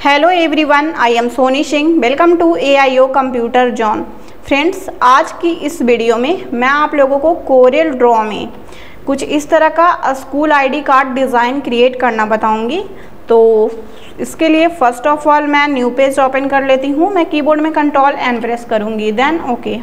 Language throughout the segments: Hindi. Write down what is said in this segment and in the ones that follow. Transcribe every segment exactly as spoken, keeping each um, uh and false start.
Hello everyone, I am Soni Singh. Welcome to A I O computer zone. Friends, आज की इस वीडियो में मैं आप लोगों को कोरियल ड्रॉ में कुछ इस तरह का school ID card design create करना बताऊंगी। तो इसके लिए फ़र्स्ट ऑफ ऑल मैं न्यू पेज ओपन कर लेती हूँ। मैं कीबोर्ड में कंट्रोल एन प्रेस करूँगी, देन ओके।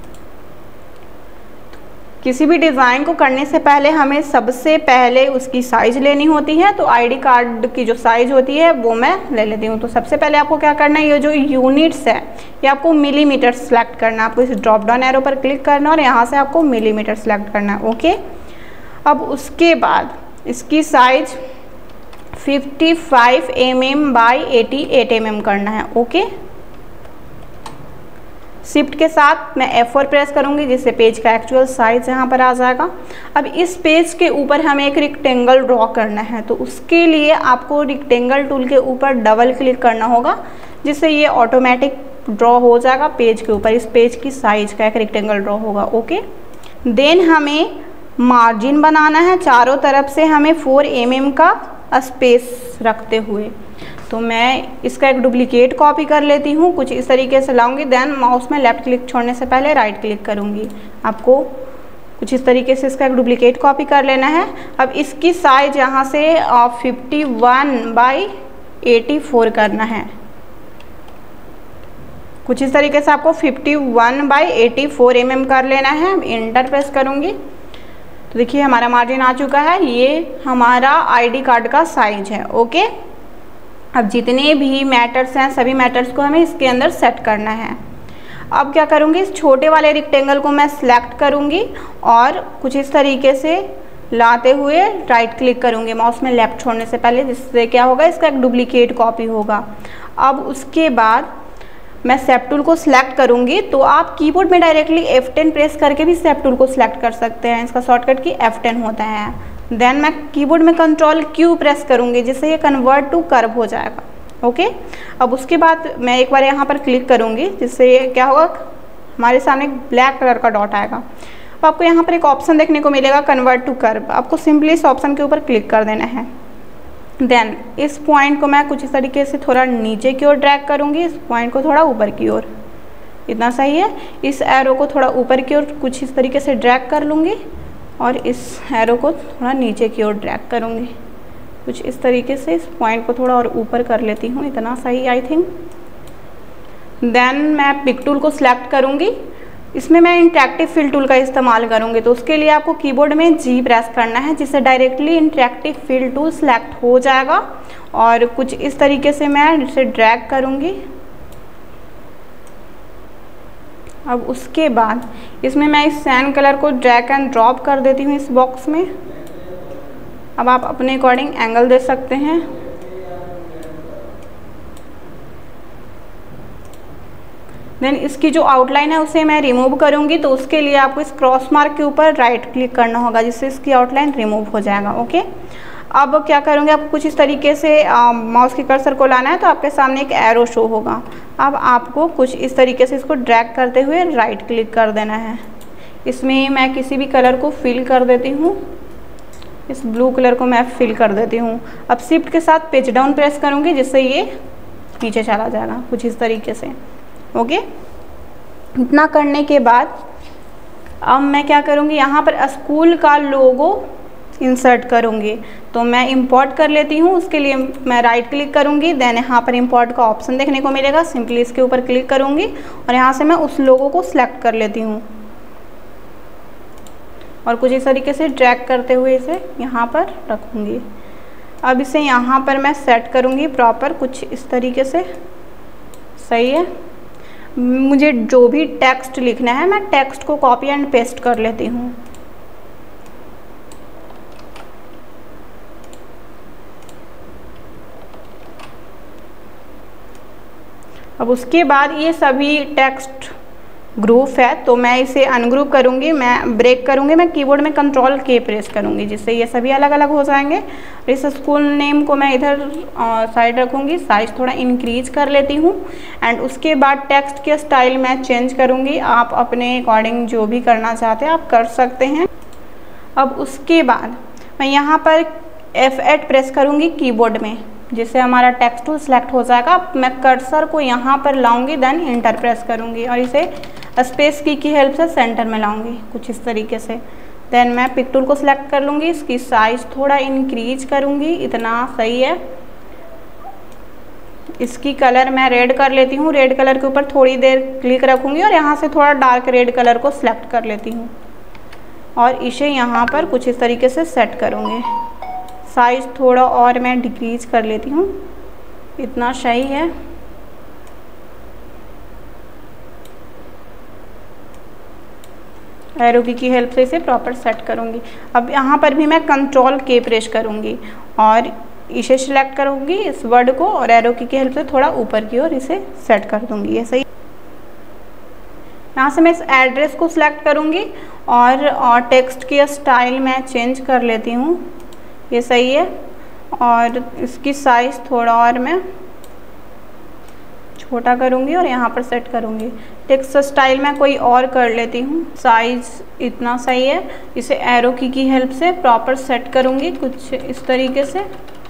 किसी भी डिज़ाइन को करने से पहले हमें सबसे पहले उसकी साइज़ लेनी होती है। तो आईडी कार्ड की जो साइज़ होती है वो मैं ले लेती हूँ। तो सबसे पहले आपको क्या करना है, ये जो यूनिट्स है ये आपको मिलीमीटर सेलेक्ट करना है। आपको इस ड्रॉप डाउन एरो पर क्लिक करना और यहाँ से आपको मिलीमीटर सेलेक्ट करना है, ओके। अब उसके बाद इसकी size fifty five M M by eighty eight M M करना है, ओके। शिफ्ट के साथ मैं एफ फोर प्रेस करूंगी जिससे पेज का एक्चुअल साइज यहाँ पर आ जाएगा। अब इस पेज के ऊपर हमें एक रेक्टेंगल ड्रॉ करना है। तो उसके लिए आपको रेक्टेंगल टूल के ऊपर डबल क्लिक करना होगा जिससे ये ऑटोमेटिक ड्रॉ हो जाएगा पेज के ऊपर। इस पेज की साइज का एक रेक्टेंगल ड्रॉ होगा, ओके। देन हमें मार्जिन बनाना है चारों तरफ से, हमें फोर एम एम का स्पेस रखते हुए। तो मैं इसका एक डुप्लीकेट कॉपी कर लेती हूँ, कुछ इस तरीके से लाऊंगी। देन माउस में लेफ्ट क्लिक छोड़ने से पहले राइट क्लिक करूँगी। आपको कुछ इस तरीके से इसका एक डुप्लीकेट कॉपी कर लेना है। अब इसकी साइज यहाँ से fifty one by eighty four करना है। कुछ इस तरीके से आपको fifty one by eighty four M M कर लेना है। इंटर प्रेस करूँगी तो देखिए हमारा मार्जिन आ चुका है। ये हमारा आईडी कार्ड का साइज है, ओके। अब जितने भी मैटर्स हैं सभी मैटर्स को हमें इसके अंदर सेट करना है। अब क्या करूँगी, इस छोटे वाले रेक्टेंगल को मैं सिलेक्ट करूँगी और कुछ इस तरीके से लाते हुए राइट क्लिक करूँगी माउस में लेफ्ट छोड़ने से पहले, जिससे क्या होगा इसका एक डुप्लीकेट कॉपी होगा। अब उसके बाद मैं शेप टूल को सिलेक्ट करूँगी। तो आप कीबोर्ड में डायरेक्टली एफ टेन प्रेस करके भी शेप टूल को सिलेक्ट कर सकते हैं। इसका शॉर्टकट की एफ टेन होता है। देन मैं कीबोर्ड में कंट्रोल क्यू प्रेस करूँगी जिससे ये कन्वर्ट टू कर्व हो जाएगा, ओके। अब उसके बाद मैं एक बार यहाँ पर क्लिक करूँगी जिससे ये क्या होगा, हमारे सामने एक ब्लैक कलर का डॉट आएगा। अब आपको यहाँ पर एक ऑप्शन देखने को मिलेगा कन्वर्ट टू कर्व। आपको सिंपली इस ऑप्शन के ऊपर क्लिक कर देना है। देन इस पॉइंट को मैं कुछ इस तरीके से थोड़ा नीचे की ओर ड्रैग करूँगी, इस पॉइंट को थोड़ा ऊपर की ओर। इतना सही है। इस एरो को थोड़ा ऊपर की ओर कुछ इस तरीके से ड्रैग कर लूँगी और इस एरो को थोड़ा नीचे की ओर ड्रैग करूँगी। कुछ इस तरीके से इस पॉइंट को थोड़ा और ऊपर कर लेती हूँ, इतना सही आई थिंक। देन मैं पिक टूल को सिलेक्ट करूँगी। इसमें मैं इंटरेक्टिव फिल टूल का इस्तेमाल करूँगी। तो उसके लिए आपको कीबोर्ड में जी प्रेस करना है जिससे directly interactive fill tool select हो जाएगा। और कुछ इस तरीके से मैं इसे ड्रैग करूँगी। अब उसके बाद इसमें मैं इस सैंड कलर को ड्रैग एंड ड्रॉप कर देती हूँ इस बॉक्स में। अब आप अपने अकॉर्डिंग एंगल दे सकते हैं। देन इसकी जो आउटलाइन है उसे मैं रिमूव करूँगी। तो उसके लिए आपको इस क्रॉस मार्क के ऊपर राइट क्लिक करना होगा जिससे इसकी आउटलाइन रिमूव हो जाएगा, ओके। अब क्या करूँगी, आपको कुछ इस तरीके से माउस के कर्सर को लाना है तो आपके सामने एक एरो शो होगा। अब आपको कुछ इस तरीके से इसको ड्रैग करते हुए राइट क्लिक कर देना है। इसमें मैं किसी भी कलर को फिल कर देती हूँ। इस ब्लू कलर को मैं फिल कर देती हूँ। अब शिफ्ट के साथ पेज डाउन प्रेस करूँगी जिससे ये नीचे चला जाएगा कुछ इस तरीके से, ओके। इतना करने के बाद अब मैं क्या करूँगी, यहाँ पर स्कूल का लोगो इंसर्ट करूँगी। तो मैं इंपोर्ट कर लेती हूँ। उसके लिए मैं राइट क्लिक करूँगी। देन यहाँ पर इंपोर्ट का ऑप्शन देखने को मिलेगा, सिंपली इसके ऊपर क्लिक करूँगी और यहाँ से मैं उस लोगो को सिलेक्ट कर लेती हूँ और कुछ इस तरीके से ड्रैग करते हुए इसे यहाँ पर रखूँगी। अब इसे यहाँ पर मैं सेट करूँगी प्रॉपर कुछ इस तरीके से, सही है। मुझे जो भी टेक्स्ट लिखना है मैं टेक्स्ट को कॉपी एंड पेस्ट कर लेती हूँ। अब उसके बाद ये सभी टेक्स्ट ग्रुप है तो मैं इसे अनग्रुप करूँगी। मैं ब्रेक करूँगी, मैं कीबोर्ड में कंट्रोल के प्रेस करूँगी जिससे ये सभी अलग अलग हो जाएंगे। इस स्कूल नेम को मैं इधर साइड रखूँगी, साइज थोड़ा इंक्रीज कर लेती हूँ। एंड उसके बाद टेक्स्ट के स्टाइल मैं चेंज करूँगी। आप अपने अकॉर्डिंग जो भी करना चाहते हैं आप कर सकते हैं। अब उसके बाद मैं यहाँ पर एफ एट प्रेस करूँगी कीबोर्ड में जिससे हमारा टेक्स्ट टूल सेलेक्ट हो जाएगा। मैं कर्सर को यहाँ पर लाऊंगी, देन इंटर प्रेस करूँगी और इसे स्पेस की की हेल्प से सेंटर में लाऊंगी कुछ इस तरीके से। देन मैं पिक टूल को सिलेक्ट कर लूँगी, इसकी साइज़ थोड़ा इंक्रीज करूँगी, इतना सही है। इसकी कलर मैं रेड कर लेती हूँ, रेड कलर के ऊपर थोड़ी देर क्लिक रखूँगी और यहाँ से थोड़ा डार्क रेड कलर को सिलेक्ट कर लेती हूँ और इसे यहाँ पर कुछ इस तरीके से सेट करूँगी। साइज़ थोड़ा और मैं डिक्रीज कर लेती हूँ, इतना सही है। एरो की की हेल्प से इसे प्रॉपर सेट करूँगी। अब यहाँ पर भी मैं कंट्रोल के प्रेस करूँगी और इसे सिलेक्ट करूँगी इस वर्ड को और एरो की की हेल्प से थोड़ा ऊपर की ओर इसे सेट कर दूँगी, ये सही। यहाँ से मैं इस एड्रेस को सिलेक्ट करूँगी और, और टेक्स्ट की स्टाइल मैं चेंज कर लेती हूँ, ये सही है। और इसकी साइज़ थोड़ा और मैं छोटा करूँगी और यहाँ पर सेट करूँगी। टेक्स्ट स्टाइल मैं कोई और कर लेती हूँ, साइज़ इतना सही है। इसे एरो की की हेल्प से प्रॉपर सेट करूँगी कुछ इस तरीके से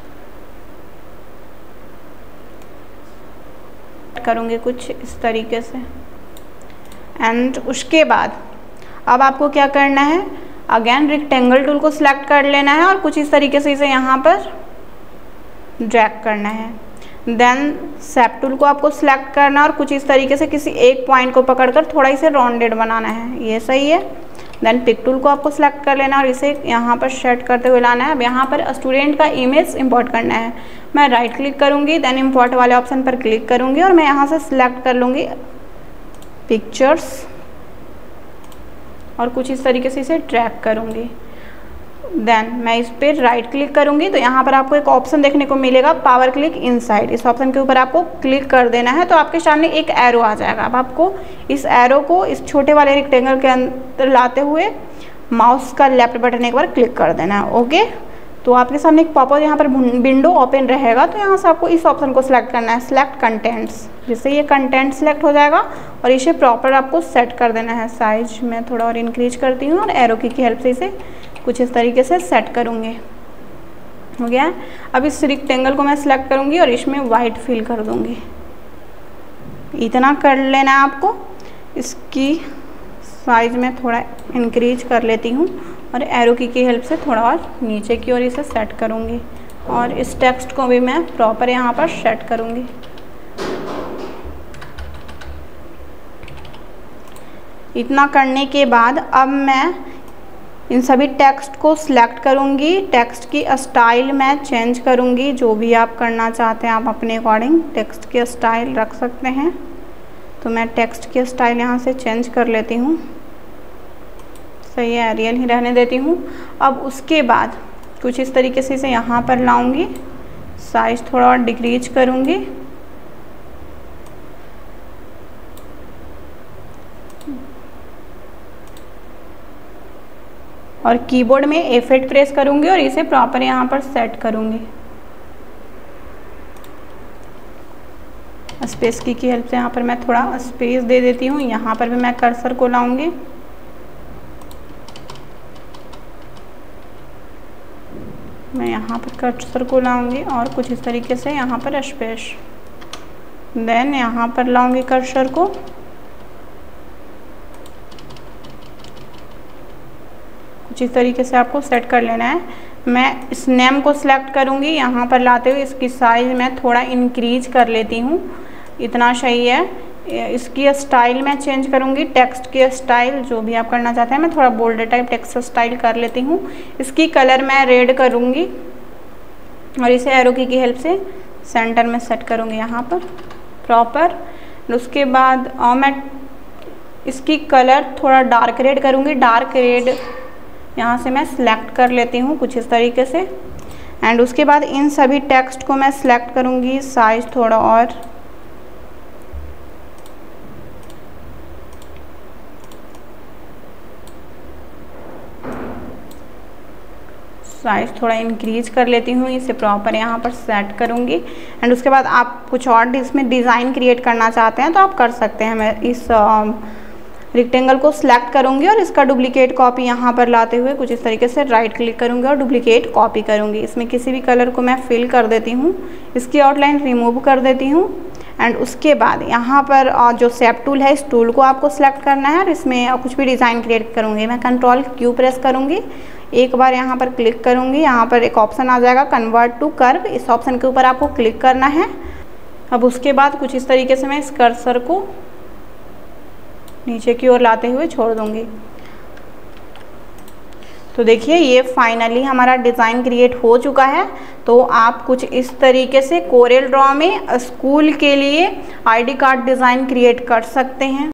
करूँगी कुछ इस तरीके से। एंड उसके बाद अब आपको क्या करना है, अगेन रेक्टेंगल टूल को सिलेक्ट कर लेना है और कुछ इस तरीके से इसे यहाँ पर ड्रैग करना है। देन शेप टूल को आपको सिलेक्ट करना है और कुछ इस तरीके से किसी एक पॉइंट को पकड़कर थोड़ा इसे राउंडेड बनाना है, ये सही है। देन पिक टूल को आपको सिलेक्ट कर लेना और इसे यहाँ पर सेट करते हुए लाना है। अब यहाँ पर स्टूडेंट का इमेज इंपोर्ट करना है। मैं राइट क्लिक करूँगी, देन इंपोर्ट वाले ऑप्शन पर क्लिक करूँगी और मैं यहाँ से सिलेक्ट कर लूँगी पिक्चर्स और कुछ इस तरीके से इसे ट्रैक करूँगी। देन मैं इस पर राइट क्लिक करूँगी तो यहाँ पर आपको एक ऑप्शन देखने को मिलेगा पावर क्लिक इनसाइड। इस ऑप्शन के ऊपर आपको क्लिक कर देना है तो आपके सामने एक एरो आ जाएगा। अब आपको इस एरो को इस छोटे वाले रेक्टेंगल के अंदर लाते हुए माउस का लेफ्ट बटन एक बार क्लिक कर देना है। ओके, तो आपके सामने एक पॉपअप यहाँ पर विंडो ओपन रहेगा तो यहाँ से आपको इस ऑप्शन को सिलेक्ट करना है, सिलेक्ट कंटेंट्स, जिससे ये कंटेंट सिलेक्ट हो जाएगा और इसे प्रॉपर आपको सेट कर देना है। साइज मैं थोड़ा और इंक्रीज करती हूँ और एरो की हेल्प से इसे कुछ इस तरीके से सेट करूँगी। हो गया। अब इस रेक्टेंगल को मैं सिलेक्ट करूँगी और इसमें वाइट फिल कर दूँगी, इतना कर लेना है आपको। इसकी साइज में थोड़ा इंक्रीज कर लेती हूँ और एरो की की हेल्प से थोड़ा और नीचे की ओर इसे सेट करूँगी और इस टेक्स्ट को भी मैं प्रॉपर यहाँ पर सेट करूँगी। इतना करने के बाद अब मैं इन सभी टेक्स्ट को सिलेक्ट करूँगी। टेक्स्ट की स्टाइल मैं चेंज करूँगी, जो भी आप करना चाहते हैं आप अपने अकॉर्डिंग टेक्स्ट की स्टाइल रख सकते हैं। तो मैं टेक्स्ट की स्टाइल यहाँ से चेंज कर लेती हूँ, सही है, एरियल ही रहने देती हूँ। अब उसके बाद कुछ इस तरीके से इसे यहाँ पर लाऊंगी, साइज थोड़ा और डिक्रीज करूँगी और कीबोर्ड में एफ एट प्रेस करूँगी और इसे प्रॉपर यहाँ पर सेट करूँगी। स्पेस की की हेल्प से यहाँ पर मैं थोड़ा स्पेस दे देती हूँ। यहाँ पर भी मैं कर्सर को लाऊंगी, मैं यहाँ पर कर्सर को लाऊंगी और कुछ इस तरीके से यहाँ पर स्पेस, देन यहाँ पर लाऊंगी कर्सर को, कुछ इस तरीके से आपको सेट कर लेना है। मैं इस नेम को सिलेक्ट करूँगी, यहाँ पर लाते हुए इसकी साइज़ मैं थोड़ा इंक्रीज कर लेती हूँ, इतना सही है। इसकी स्टाइल मैं चेंज करूँगी, टेक्स्ट की स्टाइल जो भी आप करना चाहते हैं। मैं थोड़ा बोल्ड टाइप टेक्स्ट स्टाइल कर लेती हूँ। इसकी कलर मैं रेड करूँगी और इसे एरो की की हेल्प से सेंटर में सेट करूँगी यहाँ पर प्रॉपर। उसके बाद और मैं इसकी कलर थोड़ा डार्क रेड करूँगी, डार्क रेड यहाँ से मैं सिलेक्ट कर लेती हूँ कुछ इस तरीके से। एंड उसके बाद इन सभी टेक्स्ट को मैं सिलेक्ट करूँगी, साइज थोड़ा और साइज थोड़ा इंक्रीज कर लेती हूँ, इसे प्रॉपर यहाँ पर सेट करूँगी। एंड उसके बाद आप कुछ और इसमें डिज़ाइन क्रिएट करना चाहते हैं तो आप कर सकते हैं। मैं इस रेक्टेंगल को सिलेक्ट करूंगी और इसका डुप्लीकेट कॉपी यहाँ पर लाते हुए कुछ इस तरीके से राइट क्लिक करूंगी और डुप्लीकेट कॉपी करूंगी। इसमें किसी भी कलर को मैं फिल कर देती हूँ, इसकी आउटलाइन रिमूव कर देती हूँ एंड उसके बाद यहाँ पर जो शेप टूल है इस टूल को आपको सिलेक्ट करना है और इसमें कुछ भी डिज़ाइन क्रिएट करूँगी। मैं कंट्रोल क्यू प्रेस करूँगी, एक बार यहाँ पर क्लिक करूँगी, यहाँ पर एक ऑप्शन आ जाएगा कन्वर्ट टू कर्व, इस ऑप्शन के ऊपर आपको क्लिक करना है। अब उसके बाद कुछ इस तरीके से मैं इस कर्सर को नीचे की ओर लाते हुए छोड़ दूँगी। तो देखिए ये फाइनली हमारा डिज़ाइन क्रिएट हो चुका है। तो आप कुछ इस तरीके से कोरेल ड्रॉ में स्कूल के लिए आईडी कार्ड डिज़ाइन क्रिएट कर सकते हैं।